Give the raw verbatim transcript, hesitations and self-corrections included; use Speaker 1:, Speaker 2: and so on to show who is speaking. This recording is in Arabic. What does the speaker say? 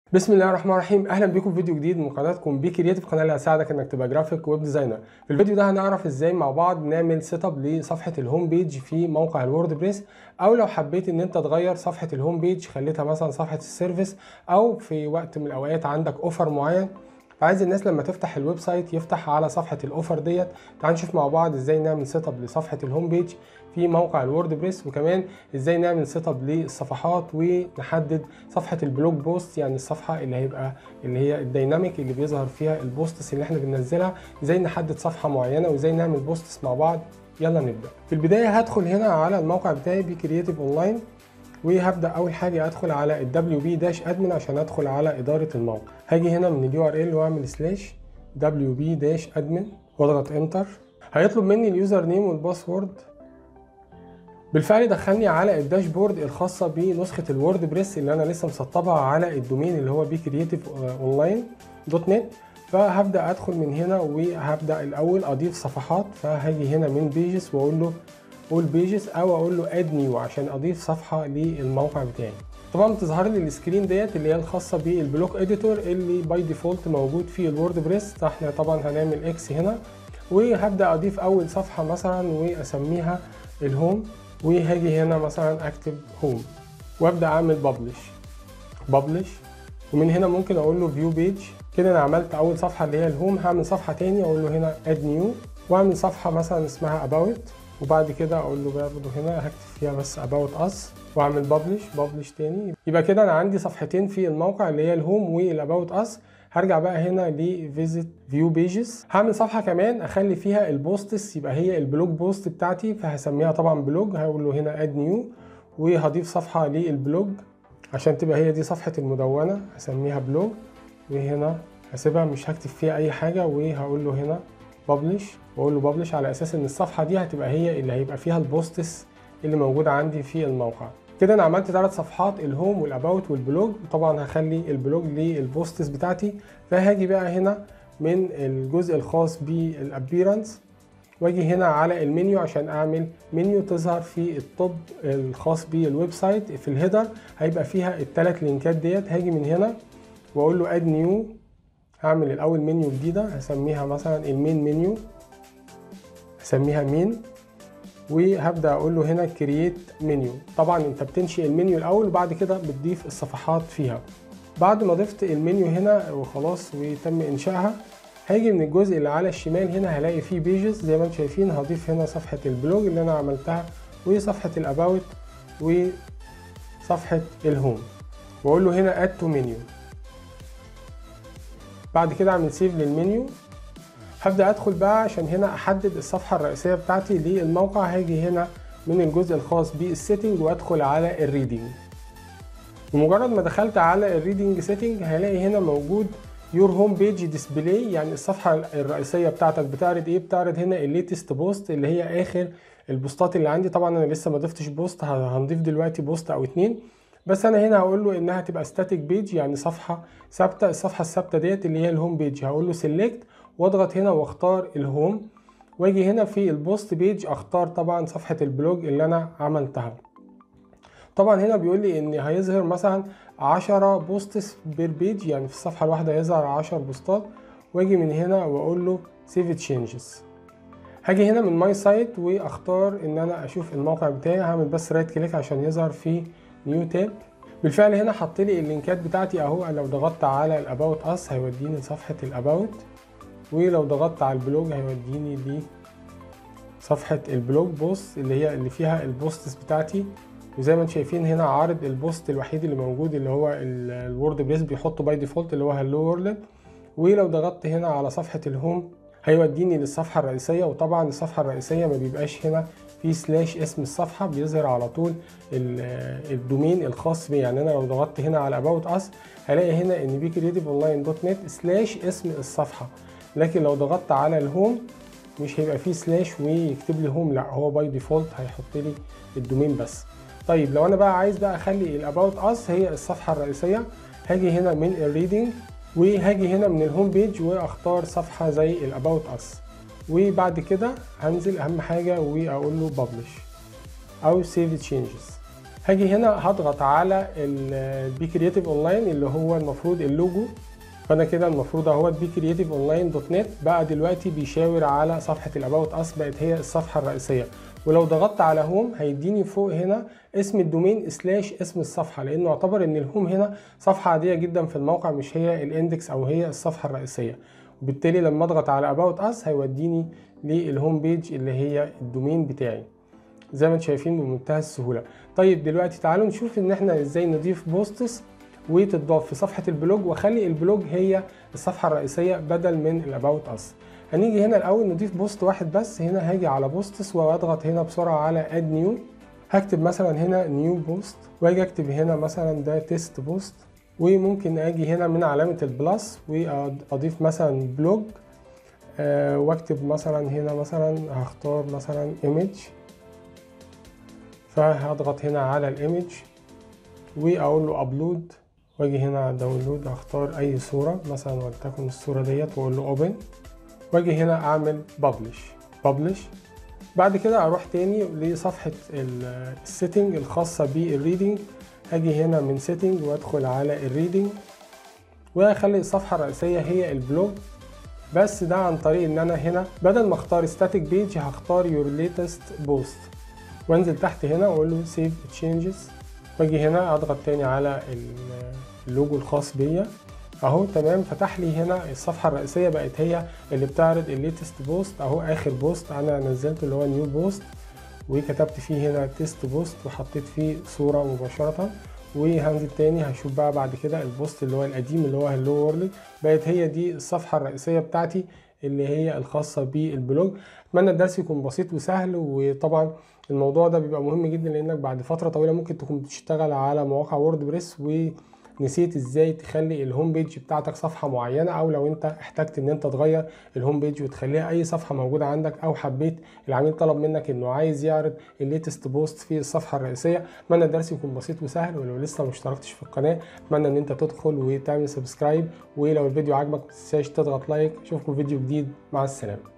Speaker 1: بسم الله الرحمن الرحيم. اهلا بيكم في فيديو جديد من قناتكم بي كرييتيف، القناه اللي هتساعدك انك تبقى جرافيك ويب ديزاينر. في الفيديو ده هنعرف ازاي مع بعض نعمل سيت اب لصفحه الهوم بيج في موقع الووردبريس، او لو حبيت ان انت تغير صفحه الهوم بيج خليتها مثلا صفحه السيرفيس، او في وقت من الاوقات عندك اوفر معين فعايز الناس لما تفتح الويب سايت يفتح على صفحه الاوفر ديت. تعال نشوف مع بعض ازاي نعمل سيت اب لصفحه الهوم بيج في موقع الووردبريس، وكمان ازاي نعمل سيت اب للصفحات ونحدد صفحه البلوج بوست، يعني الصفحه اللي هيبقى اللي هي الديناميك اللي بيظهر فيها البوستس اللي احنا بننزلها، ازاي نحدد صفحه معينه وازاي نعمل بوستس مع بعض. يلا نبدا. في البدايه هدخل هنا على الموقع بتاعي بي كرييتيف اونلاين، وهبدا اول حاجه ادخل على الدبليو بي داش ادمن عشان ادخل على اداره الموقع. هاجي هنا من اليو ار ال واعمل سلاش دبليو بي داش ادمن واضغط انتر. هيطلب مني اليوزر نيم والباسورد. بالفعل دخلني على الداشبورد الخاصه بنسخه الووردبريس اللي انا لسه مسطبها على الدومين اللي هو بي كرييتيف اونلاين دوت نت. فهبدا ادخل من هنا وهبدا الاول اضيف صفحات، فهاجي هنا من بيجز واقول له اول بيجز او اقول له اد نيو عشان اضيف صفحه للموقع بتاعي. طبعا بتظهر لي السكرين ديت اللي هي الخاصه بالبلوك اديتور اللي باي ديفولت موجود في الووردبريس، فاحنا طبعا هنعمل اكس هنا وهبدا اضيف اول صفحه مثلا واسميها الهوم، وهاجي هنا مثلا اكتب هوم وابدا اعمل ببلش ببلش ومن هنا ممكن اقول له فيو بيج. كده انا عملت اول صفحه اللي هي الهوم. هعمل صفحه تاني اقول له هنا اد نيو واعمل صفحه مثلا اسمها اباوت، وبعد كده اقول له برضه هنا هكتب فيها بس اباوت اس واعمل ببلش ببلش تاني. يبقى كده انا عندي صفحتين في الموقع اللي هي الهوم والاباوت اس. هرجع بقى هنا لفيزيت فيو بيجز، هعمل صفحه كمان اخلي فيها البوستس يبقى هي البلوج بوست بتاعتي، فهسميها طبعا بلوج. هقول له هنا اد نيو وهضيف صفحه للبلوج عشان تبقى هي دي صفحه المدونه، هسميها بلوج وهنا هسيبها مش هكتب فيها اي حاجه، وهقول له هنا ببلش واقول له ببلش على اساس ان الصفحه دي هتبقى هي اللي هيبقى فيها البوستس اللي موجوده عندي في الموقع. كده انا عملت ثلاث صفحات، الهوم والاباوت والبلوج. طبعا هخلي البلوج للبوستس بتاعتي. فهاجي بقى هنا من الجزء الخاص بالابيرنس واجي هنا على المنيو عشان اعمل منيو تظهر في الطب الخاص بالويب سايت. في الهيدر هيبقى فيها الثلاث لينكات ديت. هاجي من هنا واقول له اد نيو، هعمل الاول منيو جديده هسميها مثلا المين منيو، هسميها مين، وهبدا اقول له هنا كرييت منيو. طبعا انت بتنشئ المنيو الاول وبعد كده بتضيف الصفحات فيها. بعد ما ضفت المنيو هنا وخلاص وتم انشائها، هاجي من الجزء اللي على الشمال هنا هلاقي فيه بيجز زي ما انتم شايفين. هضيف هنا صفحه البلوج اللي انا عملتها وصفحه الاباوت وصفحه الهوم، واقول له هنا اد تو منيو. بعد كده اعمل سيف للمنيو. هبدا ادخل بقى عشان هنا احدد الصفحه الرئيسيه بتاعتي للموقع. هاجي هنا من الجزء الخاص بالسيتنج وادخل على الريدنج. ومجرد ما دخلت على الريدنج سيتنج هلاقي هنا موجود يور هوم بيج ديسبلاي، يعني الصفحه الرئيسيه بتاعتك بتعرض ايه؟ بتعرض هنا الليتست بوست اللي هي اخر البوستات اللي عندي. طبعا انا لسه ما ضفتش بوست، هنضيف دلوقتي بوست او اتنين، بس انا هنا هقول له انها تبقى ستاتيك بيج يعني صفحه ثابته. الصفحه الثابته ديت اللي هي الهوم بيج، هقول له سيلكت واضغط هنا واختار الهوم، واجي هنا في البوست بيج اختار طبعا صفحه البلوج اللي انا عملتها. طبعا هنا بيقول لي ان هيظهر مثلا عشرة بوستس بير بيج، يعني في الصفحه الواحده هيظهر عشر بوستات. واجي من هنا واقول له سيف تشينجز. هاجي هنا من ماي سايت واختار ان انا اشوف الموقع بتاعي. هعمل بس رايت كليك عشان يظهر في نيو تاب. بالفعل هنا حط لي اللينكات بتاعتي اهو. لو ضغطت على الاباوت اس هيوديني لصفحه الاباوت، ولو ضغطت على البلوج هيوديني لصفحه البلوج بوست اللي هي اللي فيها البوستس بتاعتي. وزي ما انتم شايفين هنا عارض البوست الوحيد اللي موجود اللي هو الووردبريس بيحطه باي ديفولت اللي هو هالو وورلد. ولو ضغطت هنا على صفحه الهوم هيوديني للصفحه الرئيسيه. وطبعا الصفحه الرئيسيه ما بيبقاش هنا في سلاش اسم الصفحه، بيظهر على طول الدومين الخاص بيه. يعني انا لو ضغطت هنا على اباوت اس هلاقي هنا ان بي كرييتيف اونلاين دوت نت سلاش اسم الصفحه، لكن لو ضغطت على الهوم مش هيبقى فيه سلاش ويكتب لي هوم، لا هو باي ديفولت هيحط لي الدومين بس. طيب لو انا بقى عايز بقى اخلي الاباوت اس هي الصفحه الرئيسيه، هاجي هنا من الريدنج وهاجي هنا من الهوم بيج واختار صفحه زي الاباوت اس، وبعد كده هنزل اهم حاجه واقول له ببلش او سيف تشينجز. هاجي هنا هضغط على البي كرييتيف اونلاين اللي هو المفروض اللوجو، فانا كده المفروض اهوت بي كرييتيف اونلاين دوت نت بقى دلوقتي بيشاور على صفحه الاباوت اس، بقت هي الصفحه الرئيسيه. ولو ضغطت على هوم هيديني فوق هنا اسم الدومين سلاش اسم الصفحه، لانه يعتبر ان الهوم هنا صفحه عاديه جدا في الموقع، مش هي الاندكس او هي الصفحه الرئيسيه. وبالتالي لما اضغط على اباوت اس هيوديني للهوم بيج اللي هي الدومين بتاعي زي ما انتم شايفين بمنتهى السهوله. طيب دلوقتي تعالوا نشوف ان احنا ازاي نضيف بوستس وتضاف في صفحه البلوج، واخلي البلوج هي الصفحه الرئيسيه بدل من الاباوت اس. هنيجي هنا الاول نضيف بوست واحد بس. هنا هاجي على بوستس واضغط هنا بسرعه على اد نيو، هكتب مثلا هنا نيو بوست، واجي اكتب هنا مثلا ده تيست بوست، وممكن اجي هنا من علامه البلس واضيف مثلا بلوج، أه واكتب مثلا هنا مثلا هختار مثلا ايمج، فهضغط هنا على الايمج واقول له ابلود، واجي هنا داونلود هختار اي صوره مثلا ولتكن الصوره ديت واقول له اوبن، واجي هنا اعمل ببلش ببلش. بعد كده اروح تاني لصفحه السيتنج الخاصه بالريدنج، هاجي هنا من سيتنج وادخل على الريدنج واخلي الصفحه الرئيسيه هي البلوج، بس ده عن طريق ان انا هنا بدل ما اختار ستاتيك بيج هختار يور ليتست بوست، وانزل تحت هنا واقول له سيف تشينجز، واجي هنا اضغط تاني على اللوجو الخاص بيا اهو تمام. فتح لي هنا الصفحه الرئيسيه بقت هي اللي بتعرض الليتست بوست اهو، اخر بوست انا نزلته اللي هو نيو بوست، وكتبت فيه هنا تيست بوست وحطيت فيه صوره مباشره. وهنزل تاني هشوف بقى بعد كده البوست اللي هو القديم اللي هو هلو وورلد، بقت هي دي الصفحه الرئيسيه بتاعتي اللي هي الخاصه بالبلوج. اتمنى الدرس يكون بسيط وسهل، وطبعا الموضوع ده بيبقى مهم جدا لانك بعد فتره طويله ممكن تكون بتشتغل على مواقع ووردبريس ونسيت ازاي تخلي الهوم بيج بتاعتك صفحه معينه، او لو انت احتجت ان انت تغير الهوم بيج وتخليها اي صفحه موجوده عندك، او حبيت العميل طلب منك انه عايز يعرض الليتست بوست في الصفحه الرئيسيه. اتمنى الدرس يكون بسيط وسهل، ولو لسه ما اشتركتش في القناه اتمنى ان انت تدخل وتعمل سبسكرايب، ولو الفيديو عجبك ما تنساش تضغط لايك. اشوفكم فيديو جديد، مع السلامه.